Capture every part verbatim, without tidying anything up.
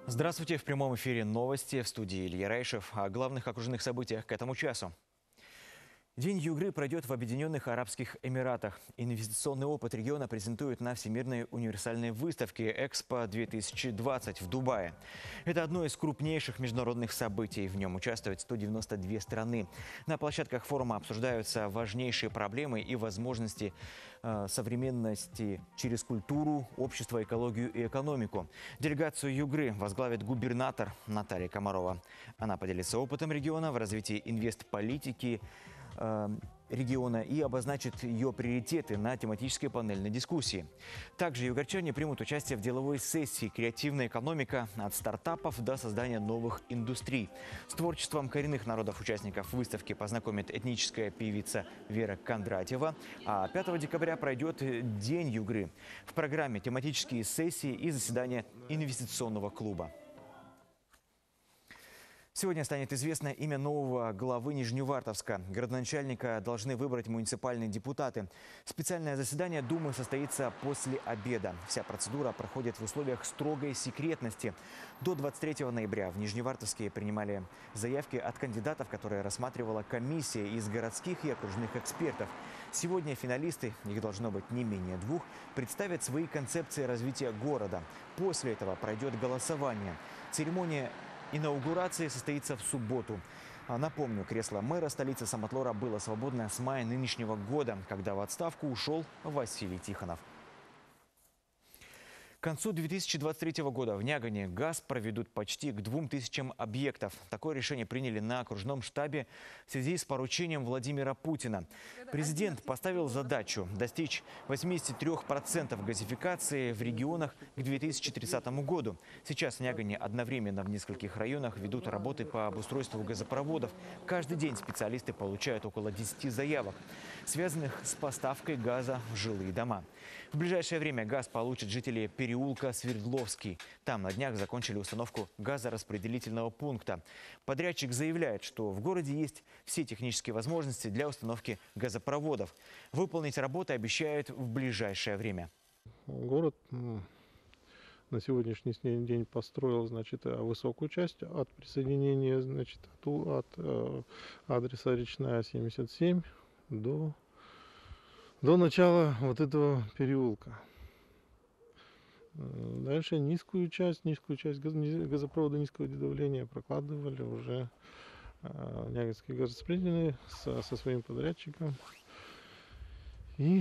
Здравствуйте! В прямом эфире новости, в студии Илья Райшев. О главных окружных событиях к этому часу. День Югры пройдет в Объединенных Арабских Эмиратах. Инвестиционный опыт региона презентуют на Всемирной универсальной выставке «Экспо две тысячи двадцать» в Дубае. Это одно из крупнейших международных событий. В нем участвуют сто девяносто две страны. На площадках форума обсуждаются важнейшие проблемы и возможности э, современности через культуру, общество, экологию и экономику. Делегацию Югры возглавит губернатор Наталья Комарова. Она поделится опытом региона в развитии инвестполитики региона и обозначит ее приоритеты на тематической панельной дискуссии. Также югорчане примут участие в деловой сессии «Креативная экономика. От стартапов до создания новых индустрий». С творчеством коренных народов-участников выставки познакомит этническая певица Вера Кондратьева. А пятого декабря пройдет День Югры. В программе тематические сессии и заседания инвестиционного клуба. Сегодня станет известно имя нового главы Нижневартовска. Городоначальника должны выбрать муниципальные депутаты. Специальное заседание Думы состоится после обеда. Вся процедура проходит в условиях строгой секретности. До двадцать третьего ноября в Нижневартовске принимали заявки от кандидатов, которые рассматривала комиссия из городских и окружных экспертов. Сегодня финалисты, их должно быть не менее двух, представят свои концепции развития города. После этого пройдет голосование. Церемония инаугурация состоится в субботу. Напомню, кресло мэра столицы Самотлора было свободно с мая нынешнего года, когда в отставку ушел Василий Тихонов. К концу две тысячи двадцать третьего года в Нягане газ проведут почти к двум тысячам объектов. Такое решение приняли на окружном штабе в связи с поручением Владимира Путина. Президент поставил задачу достичь восьмидесяти трёх процентов газификации в регионах к две тысячи тридцатому году. Сейчас в Нягане одновременно в нескольких районах ведут работы по обустройству газопроводов. Каждый день специалисты получают около десяти заявок, связанных с поставкой газа в жилые дома. В ближайшее время газ получат жители переулка Свердловский. Там на днях закончили установку газораспределительного пункта. Подрядчик заявляет, что в городе есть все технические возможности для установки газопроводов. Выполнить работы обещают в ближайшее время. Город на сегодняшний день построил, значит, высокую часть от присоединения, значит, от, от адреса Речная семьдесят семь до до начала вот этого переулка. Дальше низкую часть, низкую часть газопровода низкого давления прокладывали уже Нягинские газораспределительные со, со своим подрядчиком. И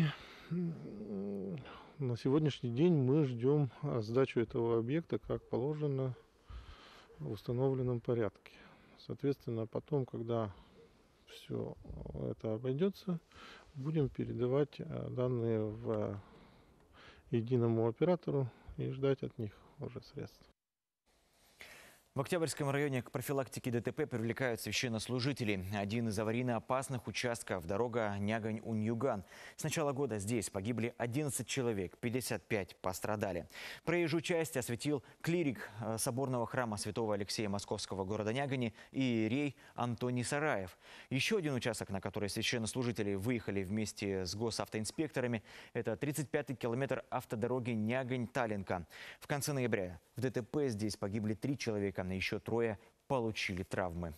на сегодняшний день мы ждем сдачу этого объекта, как положено, в установленном порядке. Соответственно, потом, когда все это обойдется, будем передавать данные в единому оператору и ждать от них уже средств. В Октябрьском районе к профилактике ДТП привлекают священнослужителей. Один из аварийно опасных участков – дорога Нягань-Уньюган. С начала года здесь погибли одиннадцать человек, пятьдесят пять пострадали. Проезжую часть осветил клирик соборного храма святого Алексея Московского города Нягани и иерей Антоний Сараев. Еще один участок, на который священнослужители выехали вместе с госавтоинспекторами – это тридцать пятый километр автодороги Нягань-Таллинка. В конце ноября в ДТП здесь погибли три человека. Еще трое получили травмы.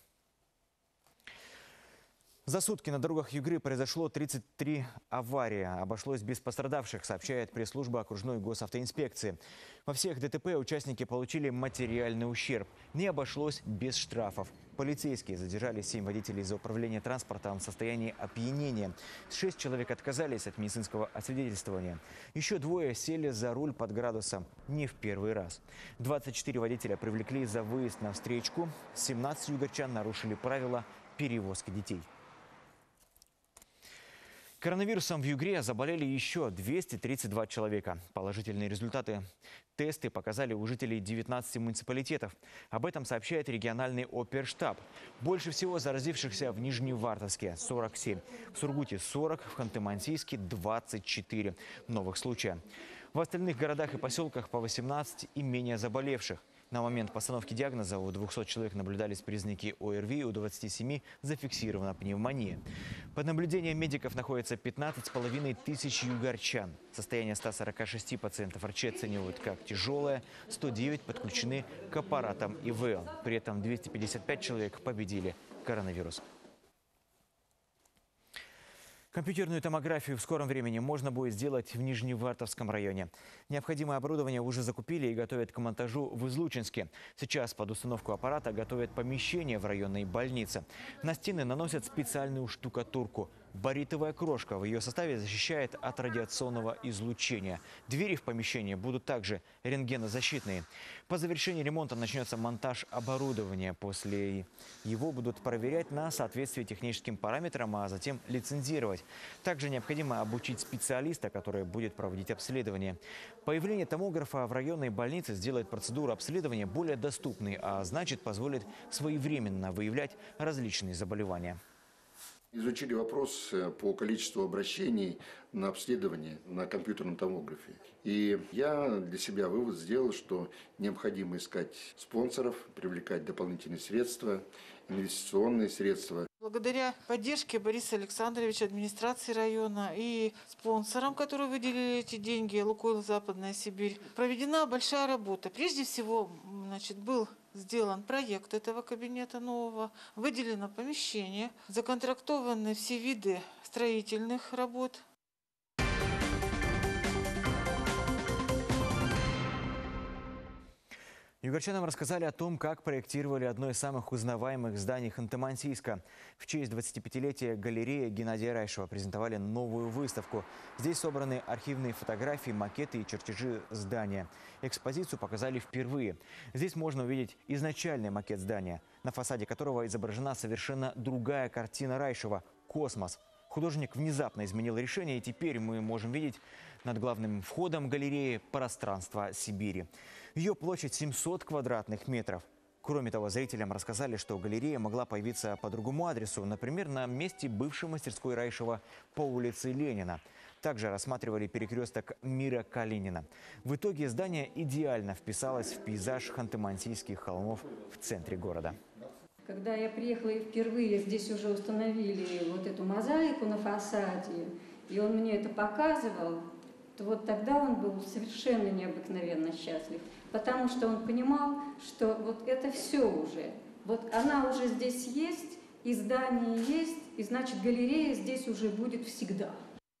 За сутки на дорогах Югры произошло тридцать три аварии. Обошлось без пострадавших, сообщает пресс-служба окружной госавтоинспекции. Во всех ДТП участники получили материальный ущерб. Не обошлось без штрафов. Полицейские задержали семь водителей за управление транспортом в состоянии опьянения. Шесть человек отказались от медицинского освидетельствования. Еще двое сели за руль под градусом не в первый раз. двадцать четыре водителя привлекли за выезд на встречку. семнадцать югорчан нарушили правила перевозки детей. Коронавирусом в Югре заболели еще двести тридцать два человека. Положительные результаты тесты показали у жителей девятнадцати муниципалитетов. Об этом сообщает региональный оперштаб. Больше всего заразившихся в Нижневартовске – сорок семь. В Сургуте – сорок, в Ханты-Мансийске – двадцать четыре новых случая. В остальных городах и поселках по восемнадцать и менее заболевших. На момент постановки диагноза у двухсот человек наблюдались признаки ОРВИ, у двадцати семи зафиксирована пневмония. Под наблюдением медиков находится пятнадцать с половиной тысяч югорчан. Состояние ста сорока шести пациентов врачи оценивают как тяжелая, сто девять подключены к аппаратам ИВЛ. При этом двести пятьдесят пять человек победили коронавирус. Компьютерную томографию в скором времени можно будет сделать в Нижневартовском районе. Необходимое оборудование уже закупили и готовят к монтажу в Излучинске. Сейчас под установку аппарата готовят помещение в районной больнице. На стены наносят специальную штукатурку. Баритовая крошка в ее составе защищает от радиационного излучения. Двери в помещении будут также рентгенозащитные. По завершении ремонта начнется монтаж оборудования. После его будут проверять на соответствие техническим параметрам, а затем лицензировать. Также необходимо обучить специалиста, который будет проводить обследование. Появление томографа в районной больнице сделает процедуру обследования более доступной, а значит позволит своевременно выявлять различные заболевания. Изучили вопрос по количеству обращений на обследование на компьютерном томографе. И я для себя вывод сделал, что необходимо искать спонсоров, привлекать дополнительные средства, инвестиционные средства. Благодаря поддержке Бориса Александровича, администрации района и спонсорам, которые выделили эти деньги, «Лукойл Западная Сибирь», проведена большая работа. Прежде всего, значит, был сделан проект этого кабинета нового, выделено помещение, законтрактованы все виды строительных работ. Югорчанам рассказали о том, как проектировали одно из самых узнаваемых зданий Ханты-Мансийска. В честь двадцатипятилетия галереи Геннадия Райшева презентовали новую выставку. Здесь собраны архивные фотографии, макеты и чертежи здания. Экспозицию показали впервые. Здесь можно увидеть изначальный макет здания, на фасаде которого изображена совершенно другая картина Райшева – «Космос». Художник внезапно изменил решение, и теперь мы можем видеть над главным входом галереи пространство Сибири. Ее площадь семьсот квадратных метров. Кроме того, зрителям рассказали, что галерея могла появиться по другому адресу, например, на месте бывшей мастерской Райшева по улице Ленина. Также рассматривали перекресток Мира Калинина. В итоге здание идеально вписалось в пейзаж Ханты-Мансийских холмов в центре города. Когда я приехала и впервые здесь уже установили вот эту мозаику на фасаде, и он мне это показывал, то вот тогда он был совершенно необыкновенно счастлив, потому что он понимал, что вот это все уже, вот она уже здесь есть, и здание есть, и значит галерея здесь уже будет всегда.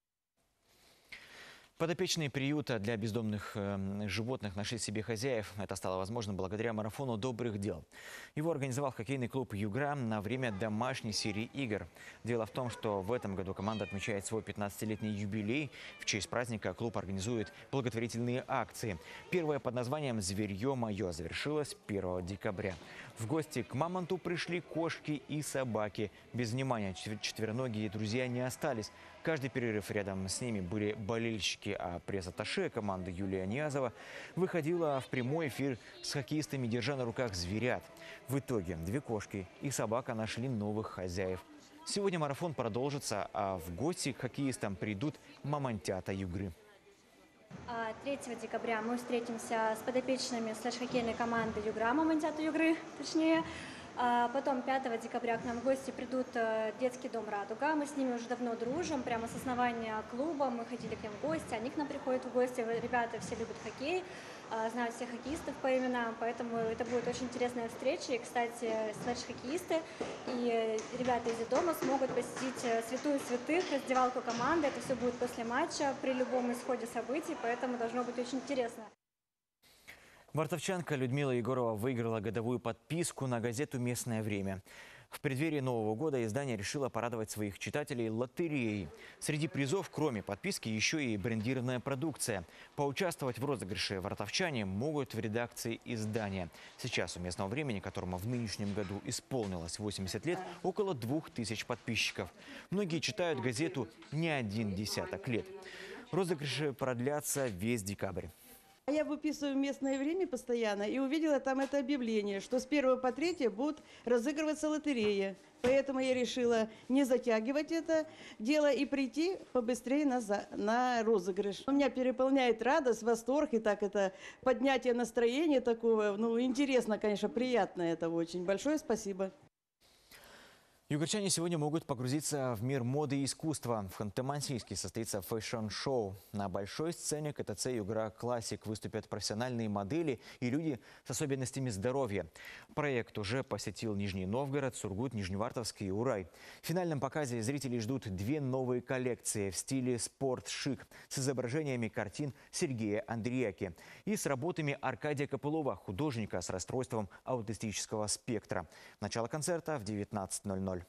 Подопечные приюта для бездомных э, животных нашли себе хозяев. Это стало возможно благодаря марафону добрых дел. Его организовал хоккейный клуб «Югра» на время домашней серии игр. Дело в том, что в этом году команда отмечает свой пятнадцатилетний юбилей. В честь праздника клуб организует благотворительные акции. Первая под названием «Зверье мое» завершилась первого декабря. В гости к мамонту пришли кошки и собаки. Без внимания четвероногие друзья не остались. Каждый перерыв рядом с ними были болельщики, а пресс-атташе команды Юлия Ниязова выходила в прямой эфир с хоккеистами, держа на руках зверят. В итоге две кошки и собака нашли новых хозяев. Сегодня марафон продолжится, а в гости к хоккеистам придут мамонтята Югры. третьего декабря мы встретимся с подопечными слэш-хоккейной команды «Югра», мамонтята Югры, точнее. А потом пятого декабря к нам в гости придут детский дом «Радуга». Мы с ними уже давно дружим, прямо с основания клуба. Мы ходили к ним в гости, они к нам приходят в гости. Ребята все любят хоккей, знают всех хоккеистов по именам, поэтому это будет очень интересная встреча. И, кстати, слэш-хоккеисты и ребята из дома смогут посетить святую святых, раздевалку команды. Это все будет после матча, при любом исходе событий, поэтому должно быть очень интересно. Вартовчанка Людмила Егорова выиграла годовую подписку на газету «Местное время». В преддверии Нового года издание решило порадовать своих читателей лотереей. Среди призов, кроме подписки, еще и брендированная продукция. Поучаствовать в розыгрыше вартовчане могут в редакции издания. Сейчас у «Местного времени», которому в нынешнем году исполнилось восемьдесят лет, около двух тысяч подписчиков. Многие читают газету не один десяток лет. Розыгрыши продлятся весь декабрь. Я выписываю «Местное время» постоянно и увидела там это объявление, что с первого по третье будут разыгрываться лотереи. Поэтому я решила не затягивать это дело и прийти побыстрее на, за... на розыгрыш. Меня переполняет радость, восторг и так это поднятие настроения такого. Ну, интересно, конечно, приятно это очень. Большое спасибо. Югорчане сегодня могут погрузиться в мир моды и искусства. В Ханты-Мансийске состоится фэшн-шоу. На большой сцене ка тэ цэ «Югра Классик» выступят профессиональные модели и люди с особенностями здоровья. Проект уже посетил Нижний Новгород, Сургут, Нижневартовск и Урай. В финальном показе зрителей ждут две новые коллекции в стиле спорт-шик с изображениями картин Сергея Андриаки и с работами Аркадия Копылова, художника с расстройством аутистического спектра. Начало концерта в девятнадцать ноль ноль.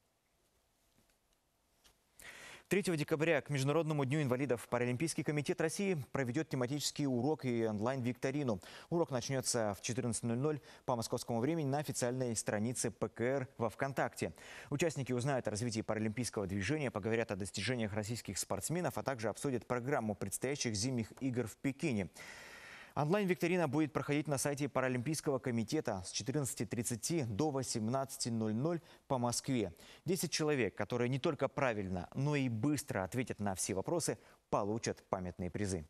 третьего декабря к Международному дню инвалидов Паралимпийский комитет России проведет тематический урок и онлайн-викторину. Урок начнется в четырнадцать ноль ноль по московскому времени на официальной странице пэ ка эр во ВКонтакте. Участники узнают о развитии паралимпийского движения, поговорят о достижениях российских спортсменов, а также обсудят программу предстоящих зимних игр в Пекине. Онлайн-викторина будет проходить на сайте Паралимпийского комитета с четырнадцати тридцати до восемнадцати ноль ноль по Москве. десять человек, которые не только правильно, но и быстро ответят на все вопросы, получат памятные призы.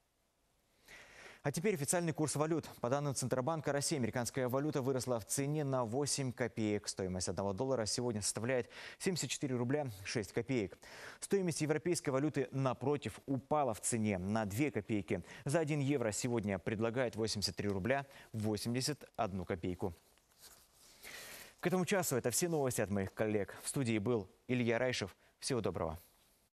А теперь официальный курс валют. По данным Центробанка России, американская валюта выросла в цене на восемь копеек. Стоимость одного доллара сегодня составляет семьдесят четыре рубля шесть копеек. Стоимость европейской валюты, напротив, упала в цене на две копейки. За один евро сегодня предлагают восемьдесят три рубля восемьдесят одну копейку. К этому часу это все новости от моих коллег. В студии был Илья Райшев. Всего доброго.